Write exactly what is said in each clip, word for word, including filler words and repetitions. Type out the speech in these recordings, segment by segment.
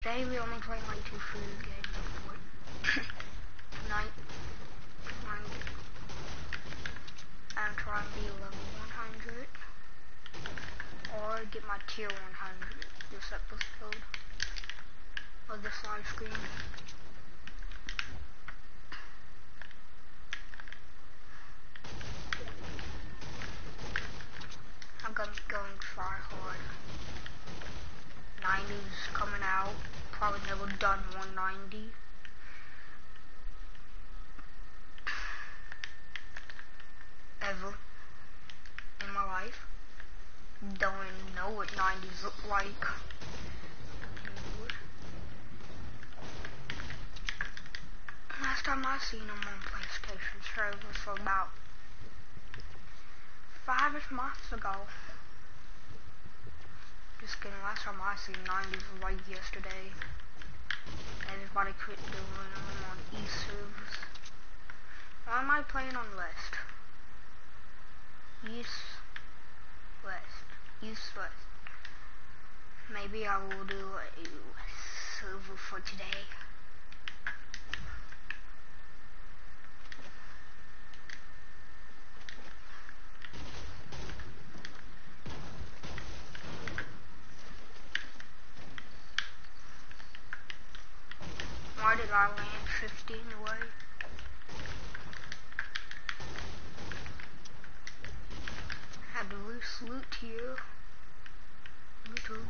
Today we only played like two food games before. Tonight, I'm trying to be level one hundred or get my tier one hundred this episode or this live stream. I'm gonna go and try hard. ninety's coming out. Probably never done one ninety. Ever in my life. Don't even know what nineties look like. Last time I seen them on PlayStation servers for about five-ish months ago. Just kidding, last time I seen nineties was like yesterday. Everybody quit doing them on East servers. Why am I playing on West? East, West, East, West. Maybe I will do a server for today. Why did I land fifteen away? Had to loose loot here. Little.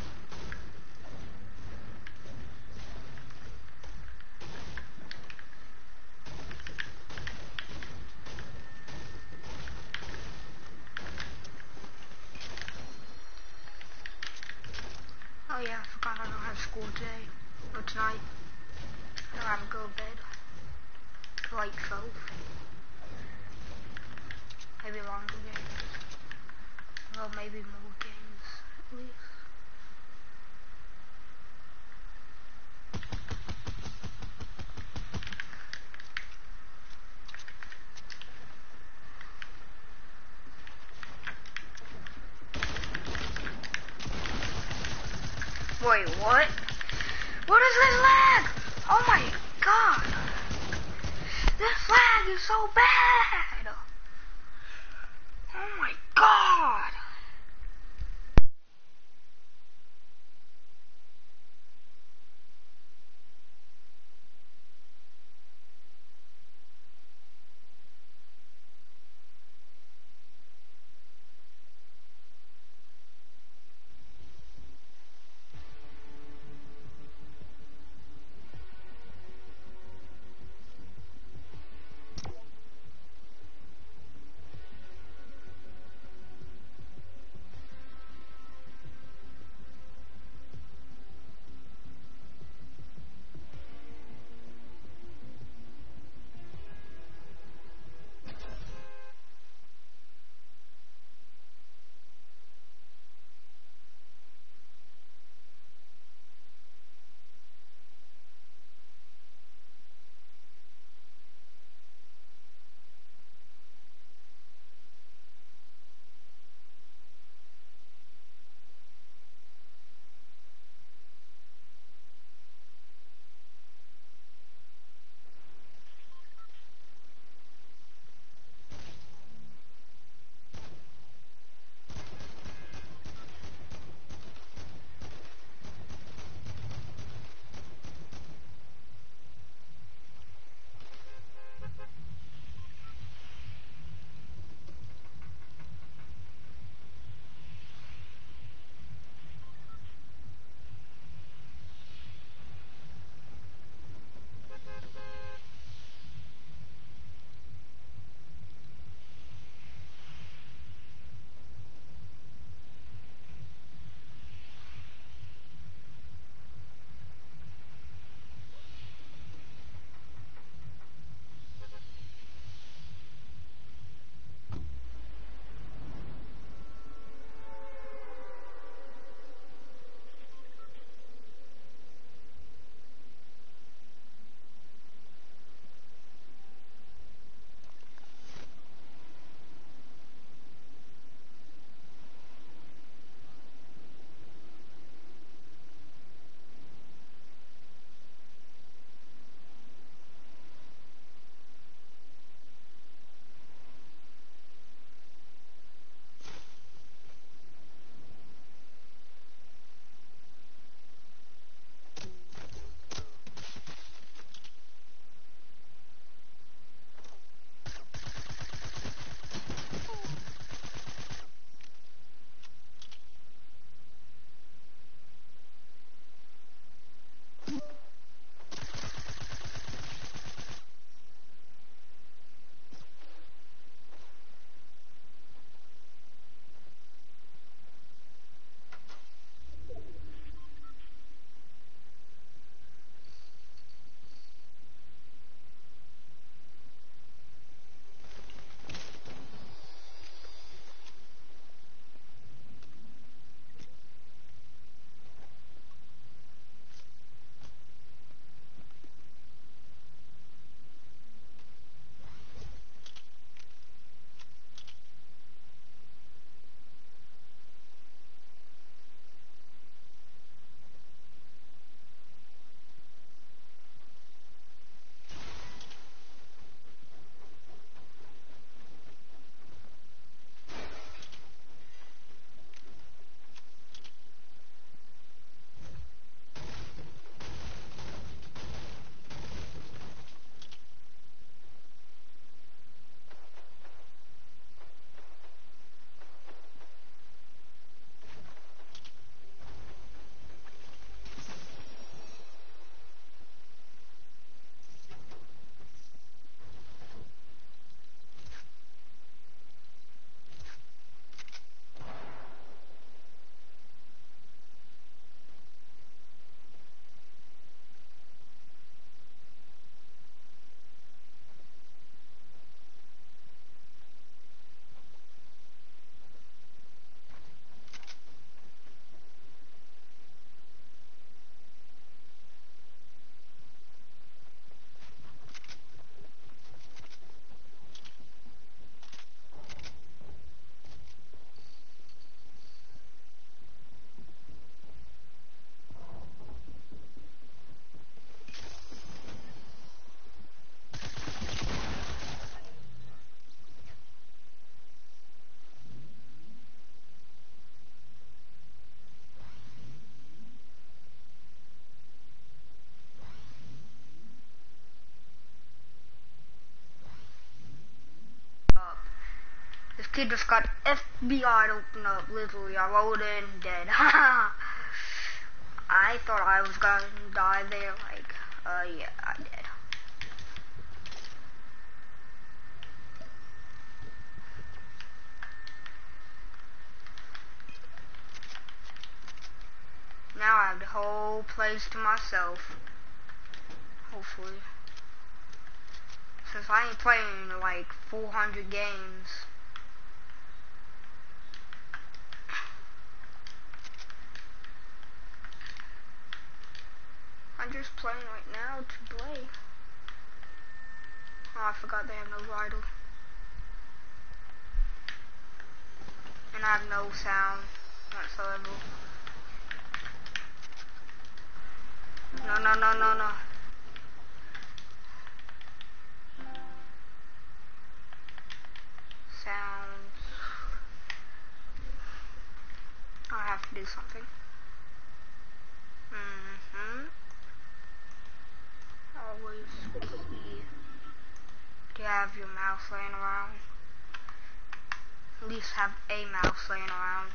Oh yeah, I forgot I don't have school today. Or tonight. I have to go to bed. Like twelve. Maybe longer games. Well, maybe more games, at least. Wait, what? What is this lag? Oh my god! This lag is so bad! Oh my god! kid just got F B I opened up, literally. I rolled in, dead. I thought I was gonna die there, like, uh, yeah, I did. Now I have the whole place to myself. Hopefully. Since I ain't playing like four hundred games. I'm just playing right now to play. Oh, I forgot they have no bridle. And I have no sound whatsoever. No, no, no, no, no. Sounds. I have to do something. Mm-hmm. Always key to have your mouse laying around. At least have a mouse laying around.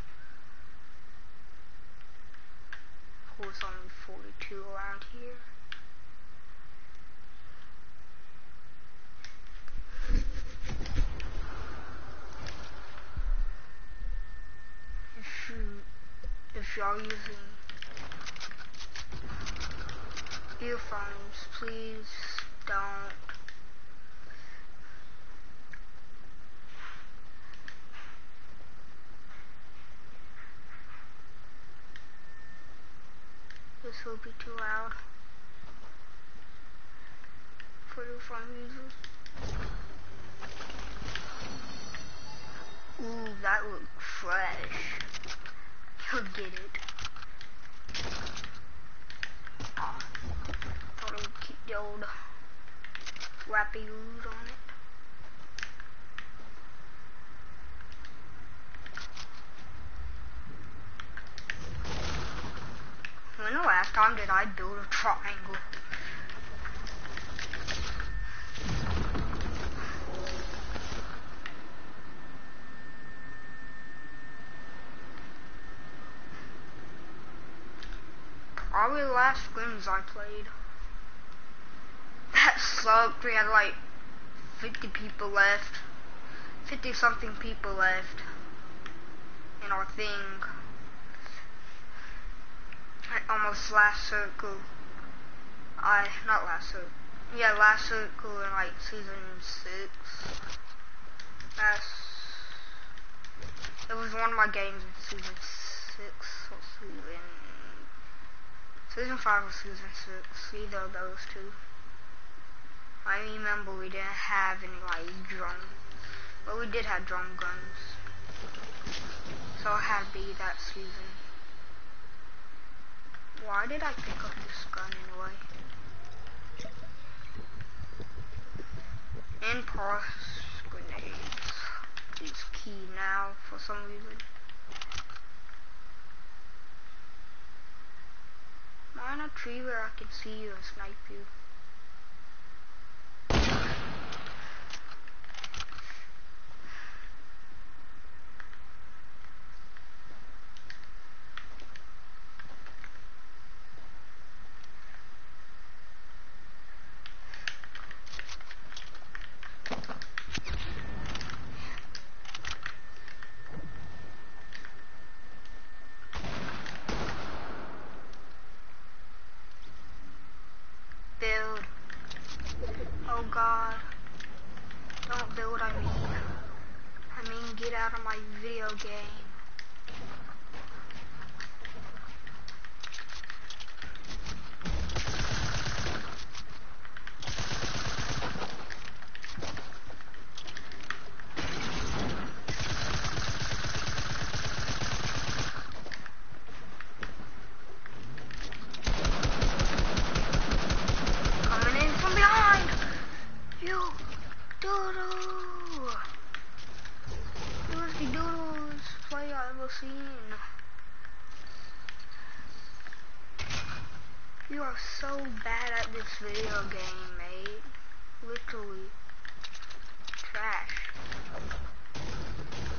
Of course, only forty-two around here. If you, if y'all using earphones, please don't. This will be too loud for the phone users. Ooh, that looks fresh. You'll get it. Oh, thought I would keep the old rappy ooze on it. When the last time did I build a triangle? Probably the last scrims I played. That sucked. We had like fifty people left. fifty something people left in our thing. Almost last circle. I, not last circle. Yeah, last circle in like season six. That's, it was one of my games in season six or season, season five or season six, either of those two. I remember we didn't have any like drums, but we did have drum guns. So it had to be that season. Why did I pick up this gun anyway? Impulse grenades is key now for some reason. Am I in a tree where I can see you and snipe you? Build. Oh god. Don't build, I mean. I mean, get out of my video game. You are so bad at this video game, mate. Literally trash.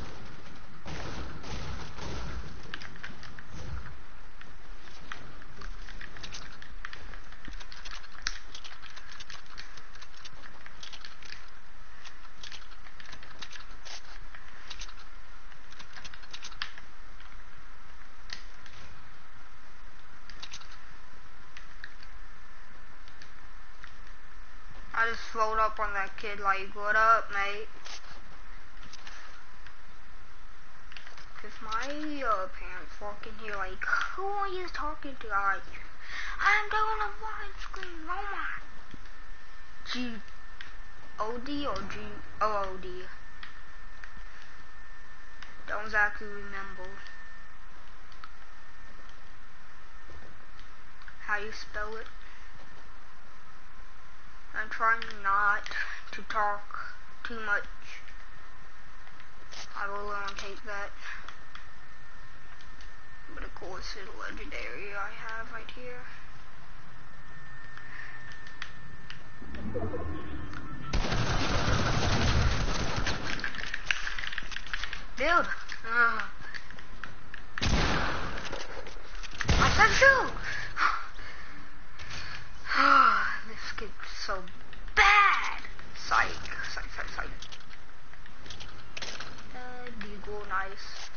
I just rolled up on that kid like, what up, mate? Cause my uh, parents walk in here like, who are you talking to? I'm like, I'm doing a widescreen, oh my. G O D or G O O D? Don't exactly remember how you spell it. I'm trying not to talk too much. I will um, take that. But of course it's a legendary I have right here. Build! Uh, I said shoot! This gets so bad! Psych, psych, psych, psych. Uh, Deagle, nice.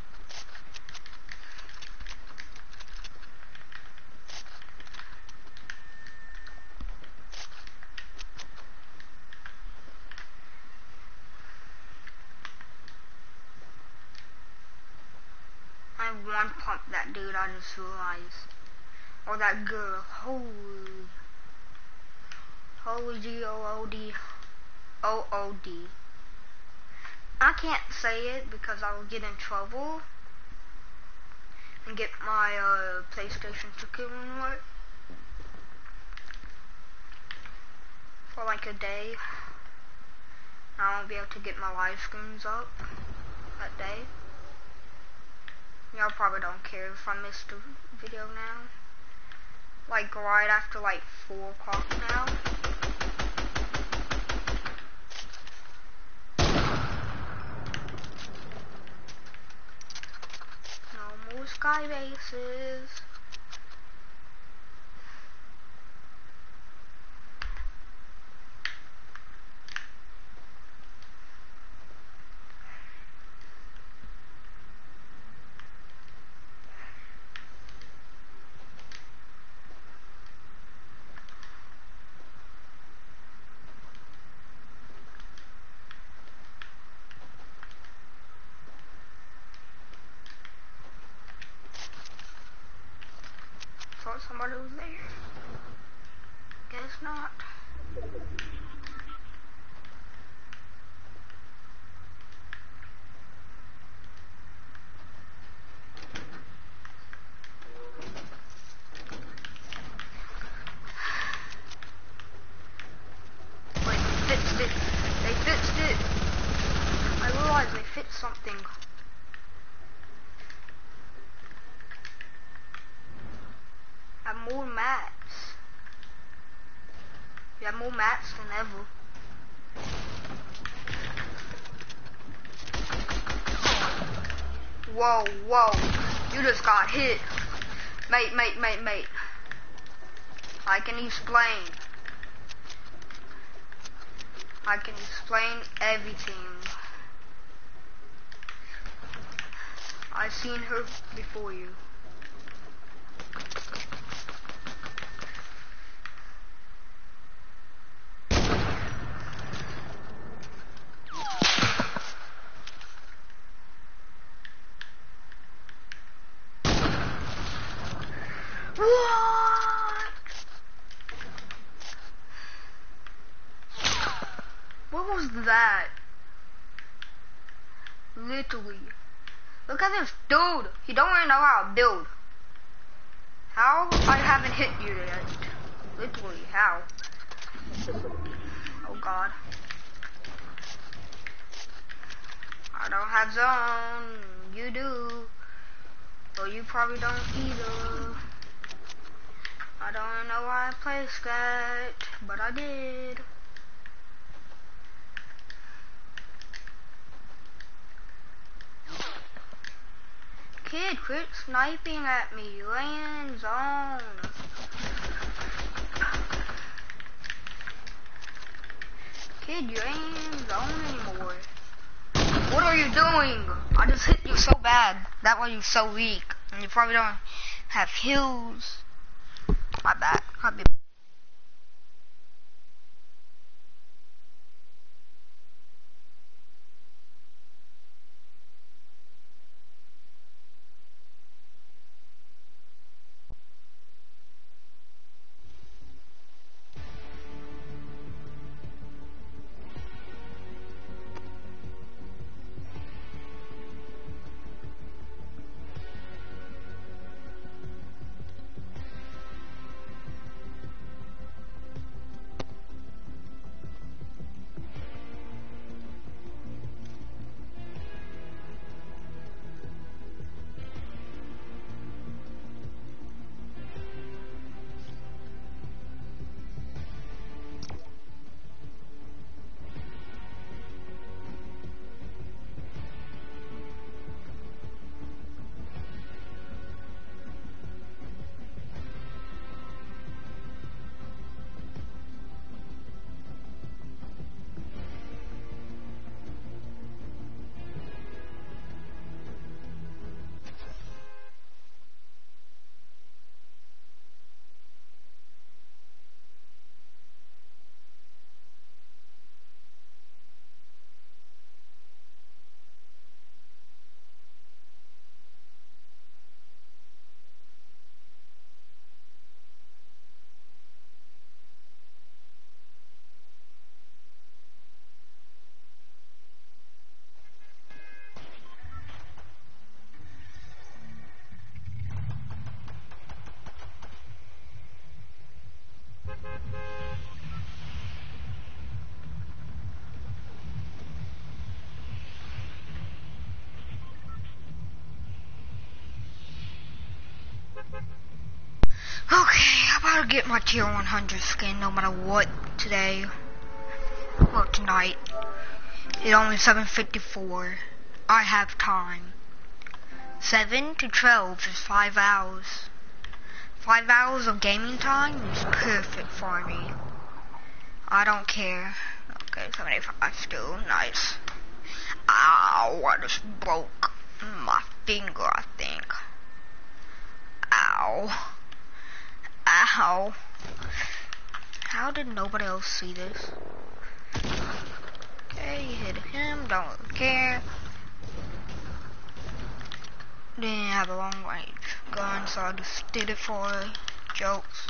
I one pump that dude, I just realized. Or that girl, holy. Holy G O O D. O O D. I can't say it because I will get in trouble. And get my uh, PlayStation taken away. For like a day. I won't be able to get my live streams up that day. Y'all probably don't care if I missed a video now. Like right after like four o'clock now. No more sky bases. Thought somebody was there. Guess not. Wait, fixed it. They fixed it. I realized they fixed something. Have more mats. You have more mats than ever. Whoa, whoa. You just got hit. Mate, mate, mate, mate. I can explain. I can explain everything. I've seen her before you. What? What was that? Literally. Look at this dude. He don't even know how to build. How? I haven't hit you yet. Literally, how? Oh god. I don't have zone. You do. Or you probably don't either. I don't know why I placed that, but I did. Kid, quit sniping at me. Land zone. Kid, you ain't in zone anymore. What are you doing? I just hit you so bad. That why you're so weak. And you probably don't have heals. My bad. I'll be gotta get my tier one hundred skin no matter what today. Or tonight. It's only seven fifty-four. I have time. seven to twelve is five hours. five hours of gaming time is perfect for me. I don't care. Okay, seventy-five still. Nice. Ow, I just broke my finger, I think. Ow. Ow. How did nobody else see this? Okay, hit him, don't care. Didn't have a long range gun, so I just did it for jokes.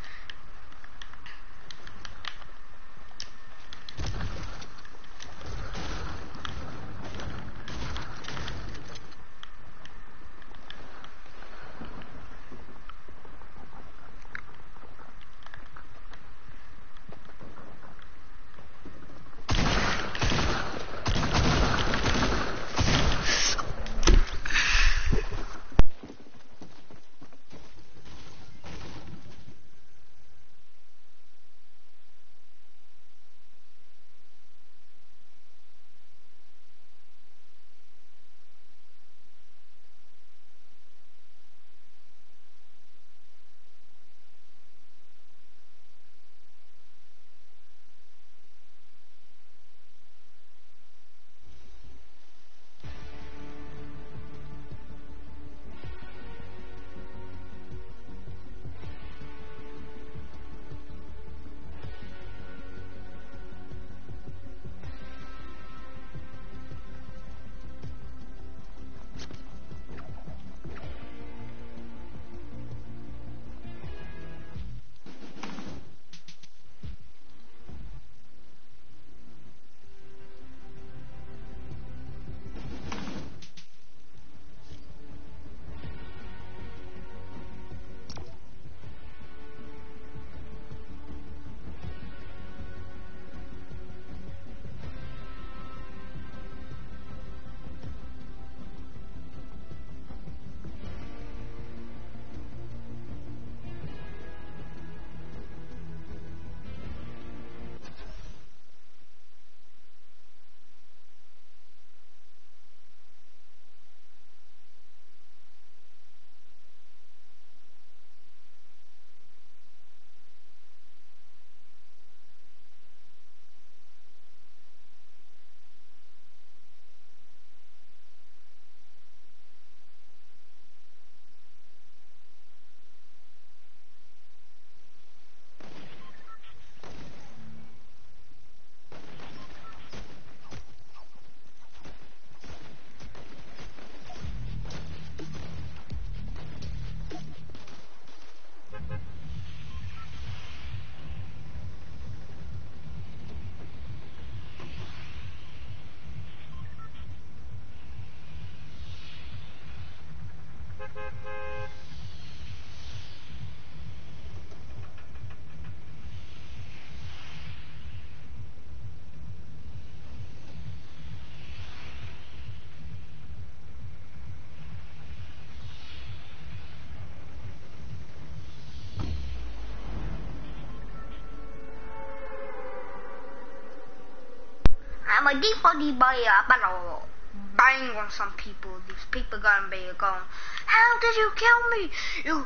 I'm a deep body boy, but I'll bang on some people. These people gonna be going, how did you kill me? You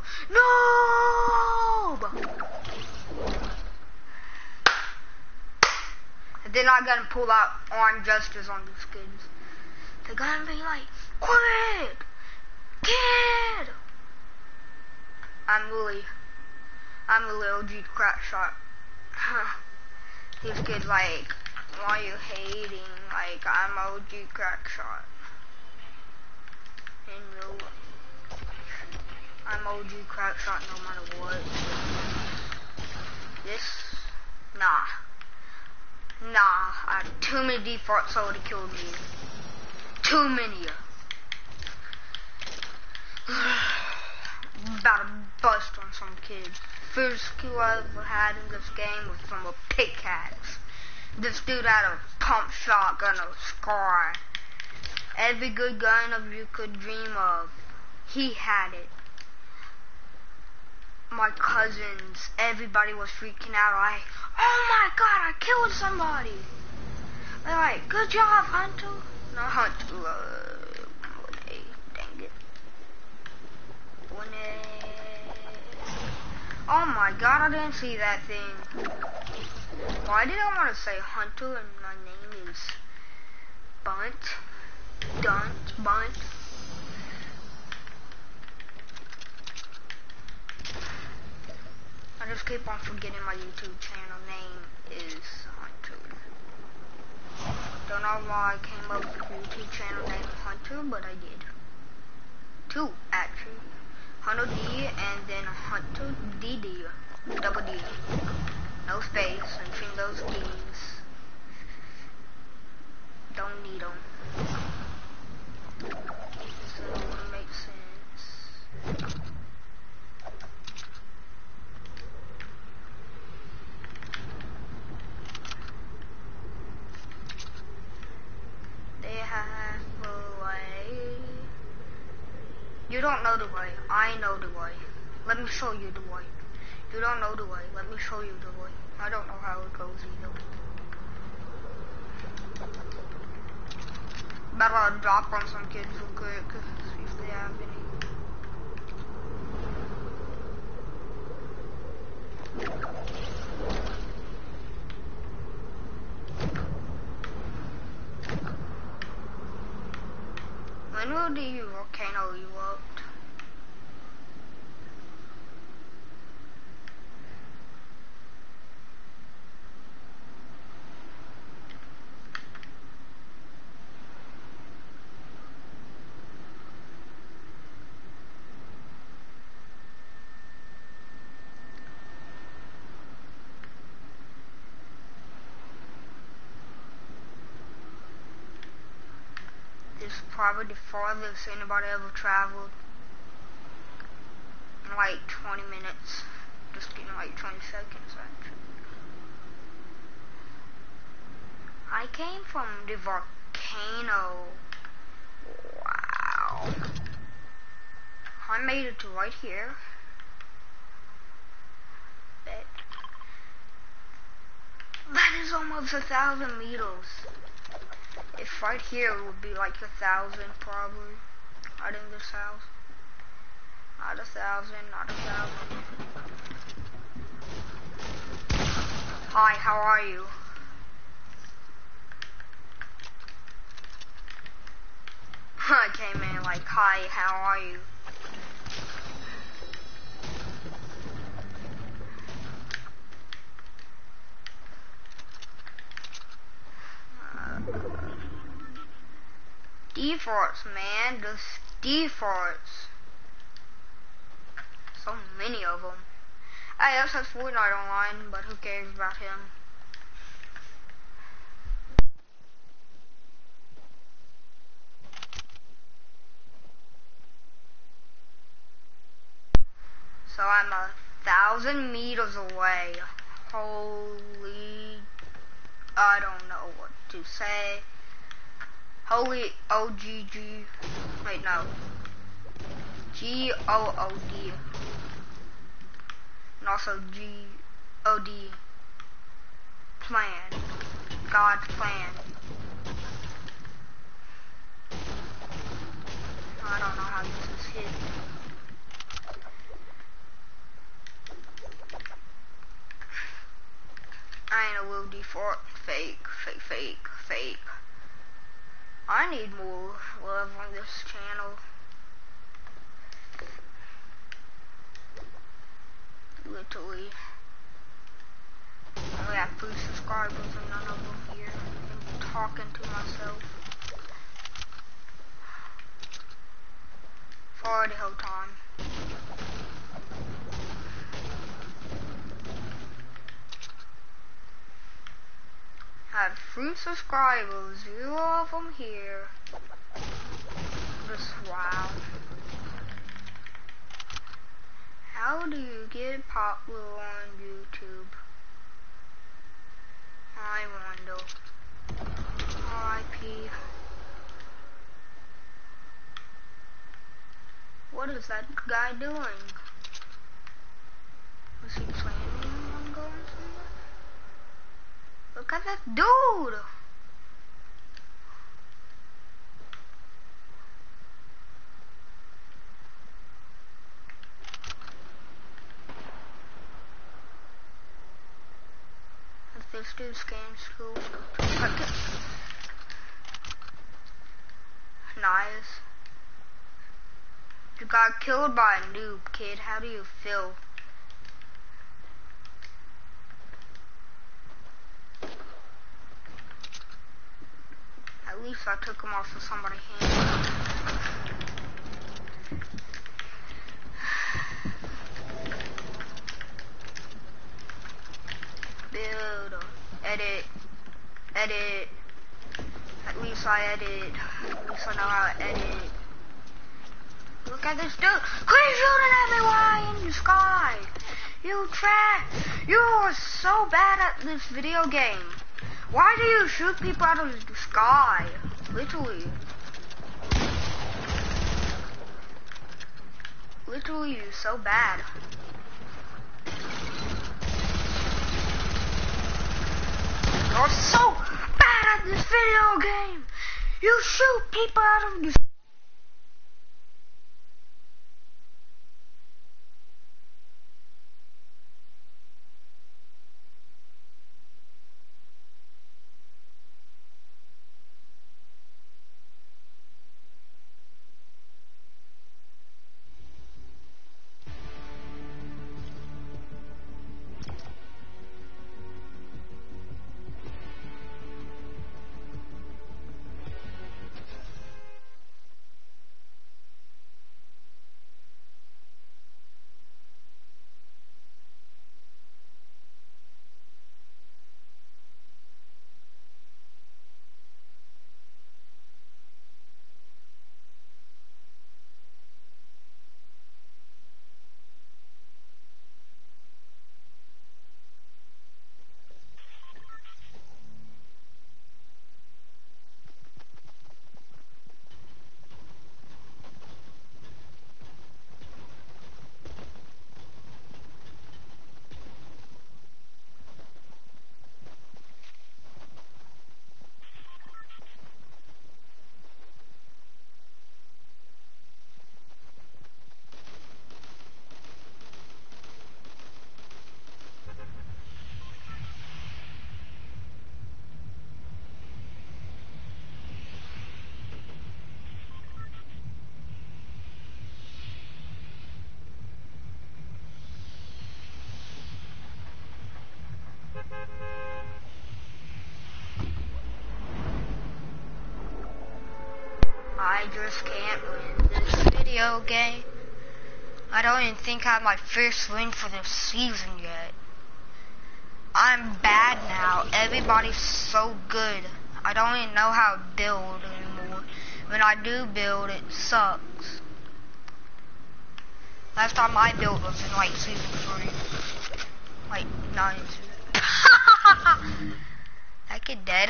noob! And then I'm gonna pull out armed justice on these kids. They're gonna be like, quit! Kid! I'm really, I'm a little G crack shot. These kids like, why are you hating? Like, I'm O G crack shot. And you, I'm O G crack shot no matter what. This, nah. Nah, I had too many defaults that would have killed me. Too many. About to bust on some kids. First kill I ever had in this game was from a pickaxe. This dude had a pump shotgun, a Scar. Every good gun of you could dream of, he had it. my cousins, everybody was freaking out. Like, oh my god, I killed somebody. They're like, good job, Hunter. Not Hunter, uh, Monet, dang it. Monet. Oh my god, I didn't see that thing. Why did I want to say Hunter and my name is Bunt? Dunt, Bunt. I just keep on forgetting my YouTube channel name is Hunter. Don't know why I came up with YouTube channel name Hunter, but I did. Two, actually. Hunter D and then Hunter D D. Double D. No space in between those D's. Don't need them. This doesn't make sense. They have a way. You don't know the way. I know the way. Let me show you the way. You don't know the way. Let me show you the way. I don't know how it goes either. Better drop on some kids real quick. See if they have any. When will the volcano erupt? This is probably the farthest anybody ever traveled. In like twenty minutes. Just kidding, like twenty seconds actually. I came from the volcano. Wow. I made it to right here. Bet. That is almost a thousand meters. If right here it would be like a thousand probably. Right in this house. Not a thousand, not a thousand. Hi, how are you? I came in like, hi, how are you? Defaults, man, just defaults. So many of them. I also has Fortnite online, but who cares about him? So I'm a thousand meters away. Holy, I don't know what to say. Holy O G G, wait no, G O O D, and also G O D, plan, God's plan. I don't know how this is hidden. I ain't a real default, fake, fake, fake, fake. I need more love on this channel. Literally. I only have three subscribers and none of them here. I'm talking to myself. For the whole time. Have three subscribers, zero of them here. Just wow. How do you get popular on YouTube? I wonder. R I P. What is that guy doing? he planning on going somewhere? Look at that dude! If this dude's getting school, nice. You got killed by a noob, kid. How do you feel? At least I took him off of somebody's hand. Build, edit, edit. At least I edit. At least I know how to edit. Look at this dude. Quit shooting at me while in the sky. You trash. You are so bad at this video game. Why do you shoot people out of the sky? Literally. Literally, you're so bad. You're so bad at this video game. You shoot people out of the sky. I just can't win this video game. I don't even think I have my first win for this season yet. I'm bad now. Everybody's so good. I don't even know how to build anymore. When I do build, it sucks. Last time I built was in like season three. Like nine season. That kid dead.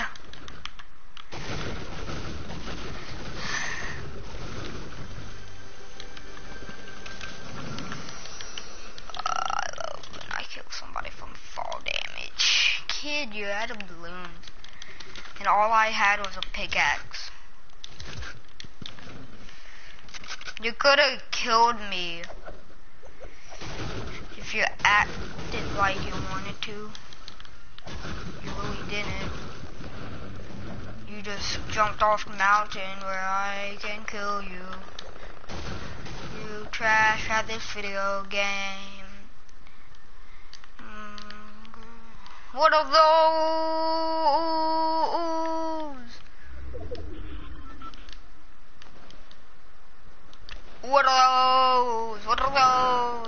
Kid, you had a balloon, and all I had was a pickaxe. You could have killed me if you acted like you wanted to. You really didn't. You just jumped off the mountain where I can kill you. You trash at this video game. What are those? What are those? What are those?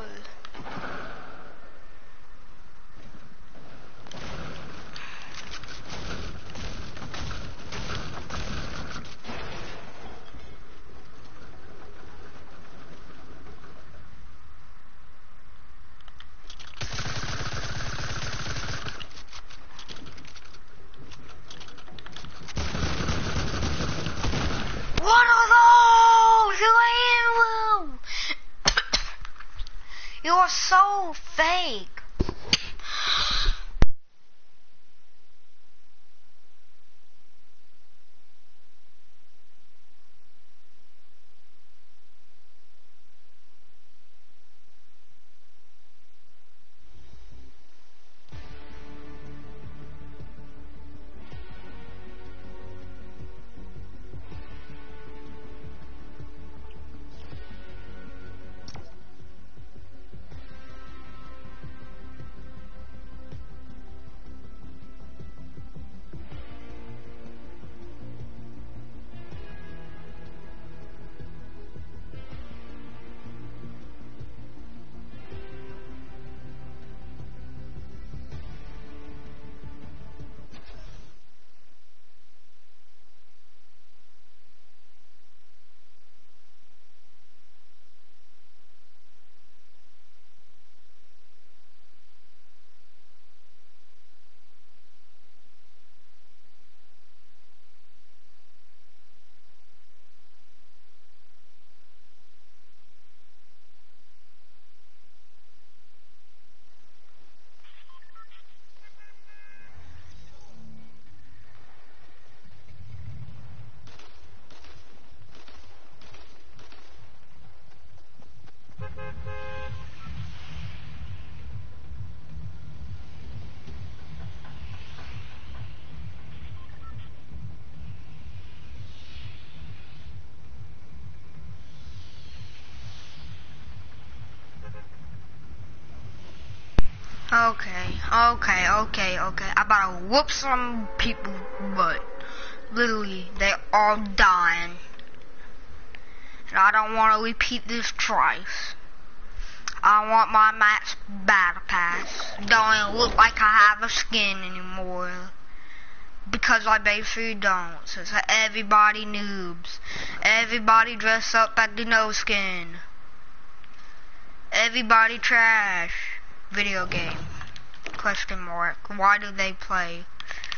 Okay, okay, okay, okay. I about to whoop some people, but literally, they all dying. And I don't want to repeat this twice. I want my max battle pass. Don't even look like I have a skin anymore. Because I basically don't. Since everybody noobs. Everybody dress up at the no skin. Everybody trash. Video game. Question mark. Why do they play?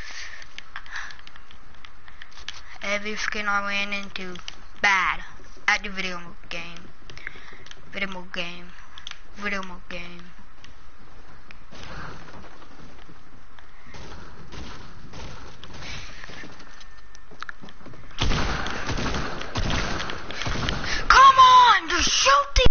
Every skin I ran into. Bad. At the video game. Video game. Video game. Come on! Just shoot the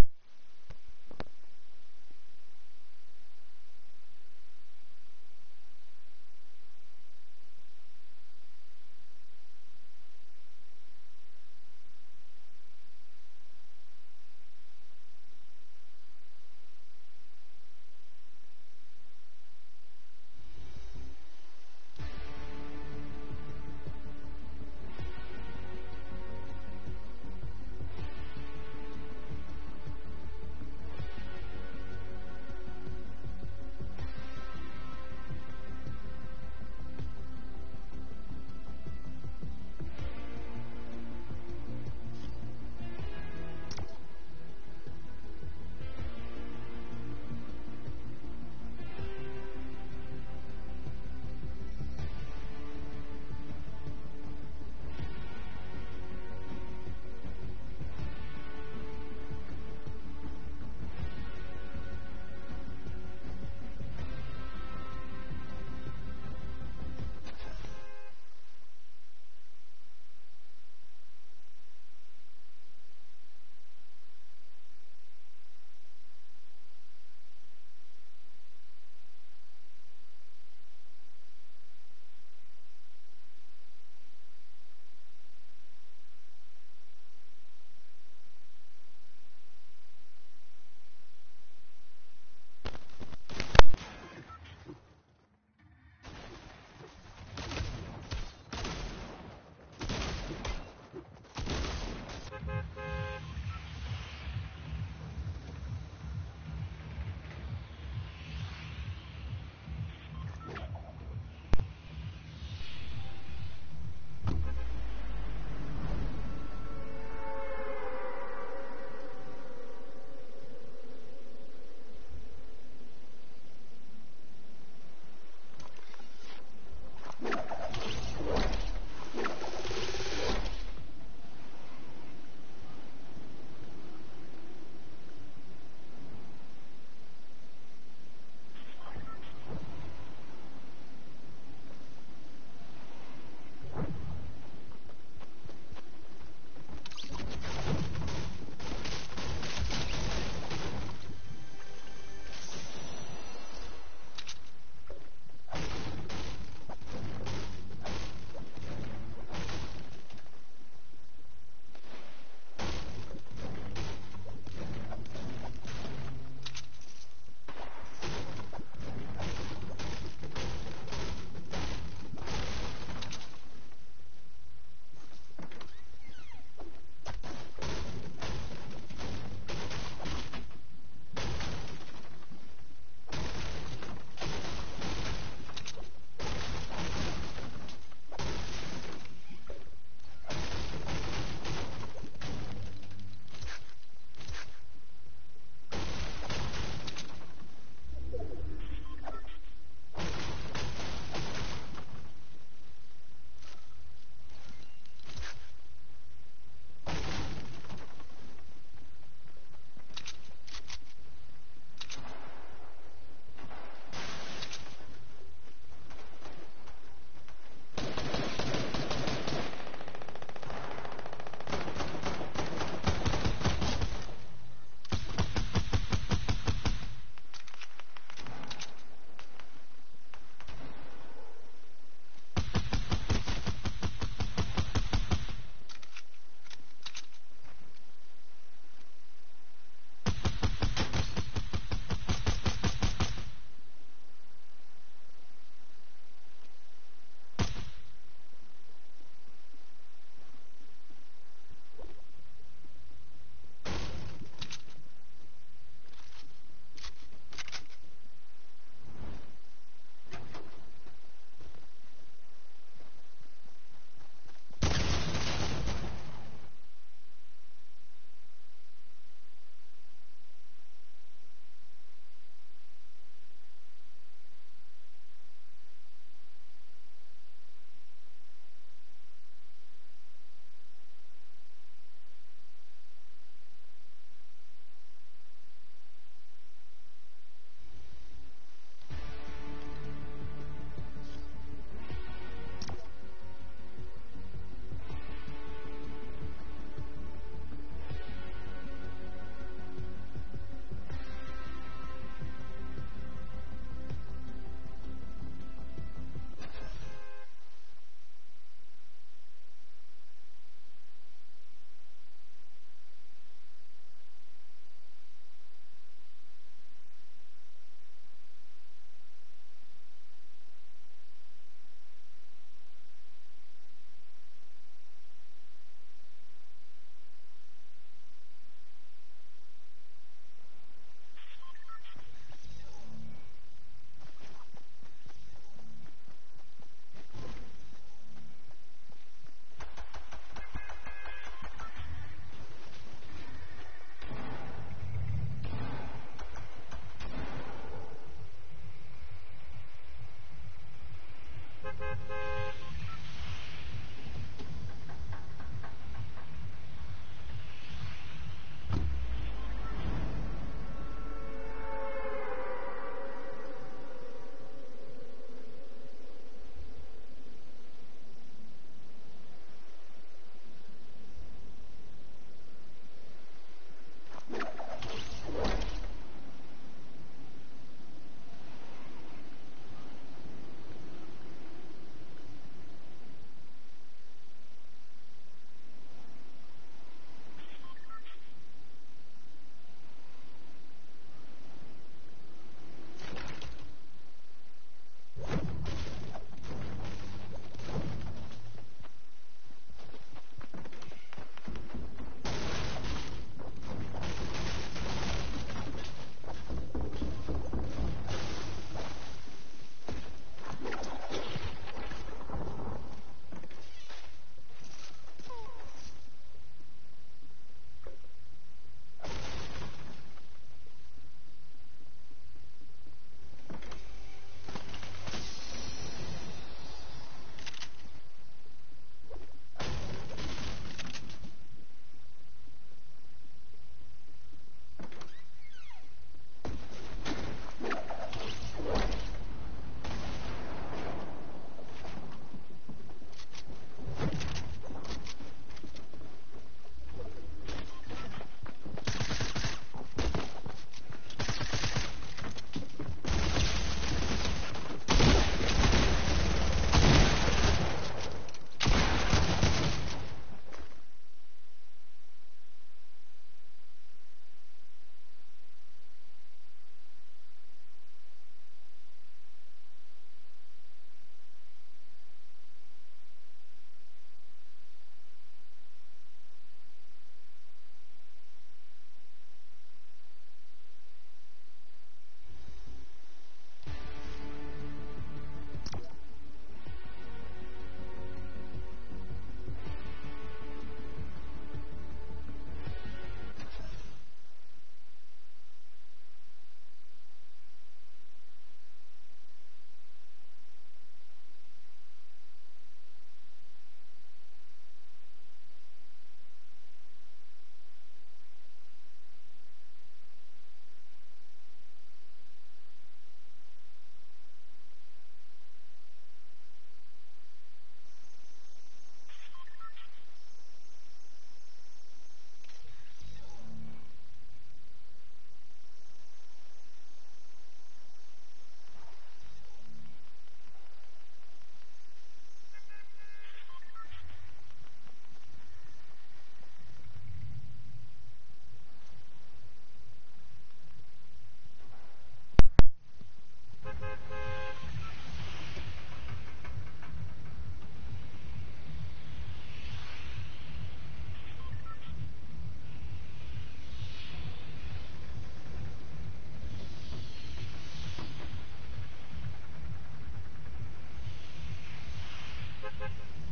Thank you.